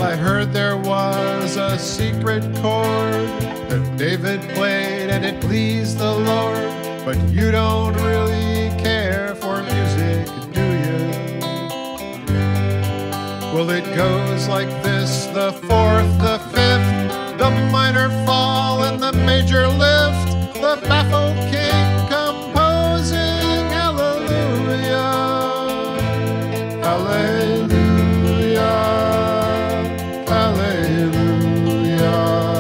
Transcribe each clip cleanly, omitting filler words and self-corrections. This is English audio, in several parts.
I heard there was a secret chord that David played and it pleased the Lord. But you don't really care for music, do you? Well, it goes like this: the fourth, the fifth, the minor fall and the major lift, the baffled king composing hallelujah, hallelujah, hallelujah,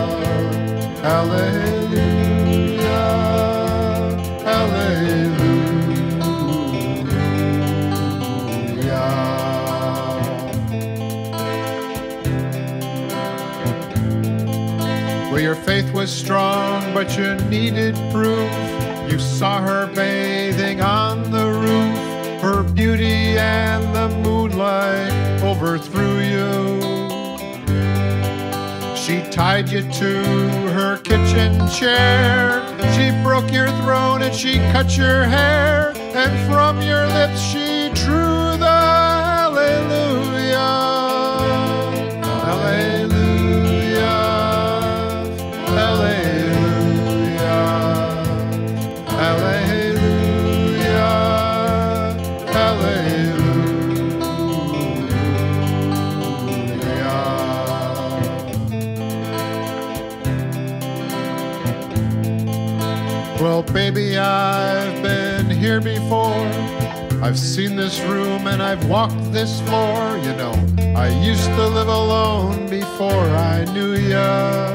hallelujah, hallelujah. Well, your faith was strong, but you needed proof. You saw her bathing on the roof. Her beauty and the moonlight overthrew you. She tied you to her kitchen chair. She broke your throat and she cut your hair. And from your lips she drew the hallelujah, hallelujah, hallelujah, hallelujah, hallelujah. Well, baby, I've been here before. I've seen this room and I've walked this floor. You know, I used to live alone before I knew ya.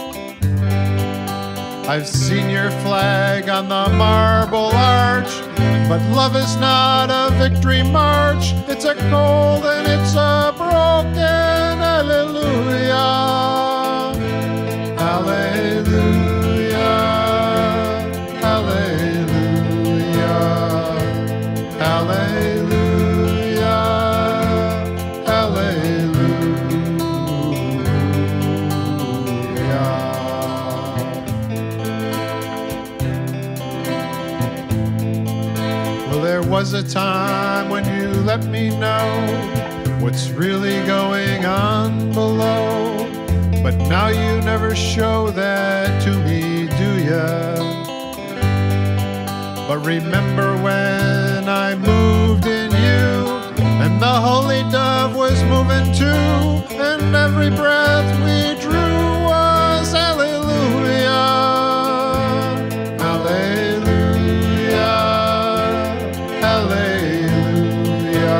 I've seen your flag on the marble arch, but love is not a victory march. It's a cold and it's a broken hallelujah, hallelujah, hallelujah, hallelujah, hallelujah. Well, there was a time when you let me know what's really going on below, but now you never show that to me, do ya? But remember when I moved in you, and the holy dove was moving too, and every breath we drew was hallelujah, hallelujah, hallelujah,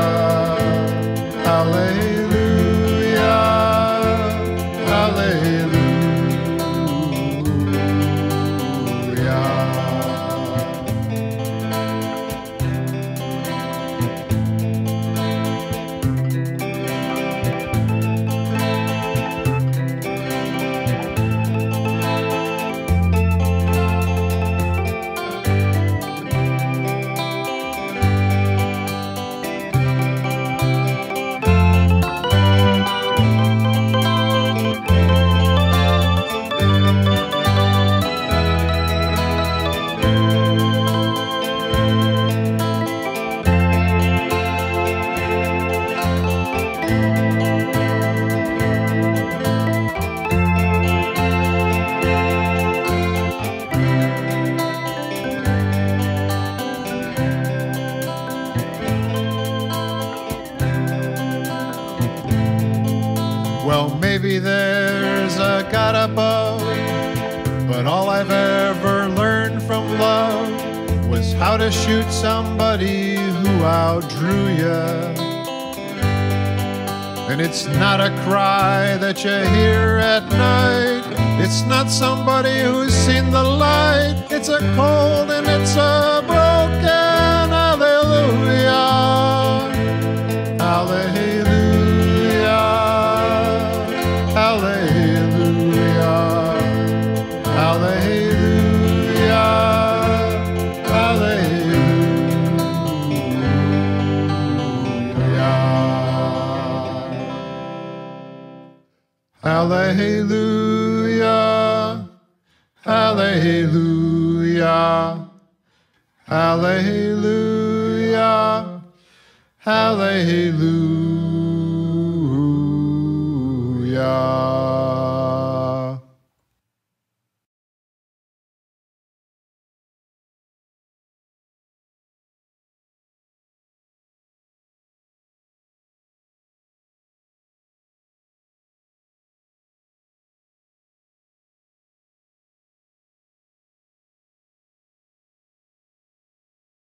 hallelujah, hallelujah. Well, maybe there's a God above, but all I've ever learned from love was how to shoot somebody who outdrew ya. And it's not a cry that you hear at night. It's not somebody who's seen the light. It's a cold and it's a broken hallelujah, hallelujah, hallelujah, hallelujah, hallelujah, hallelujah, hallelujah, hallelujah, hallelujah. Hallelujah.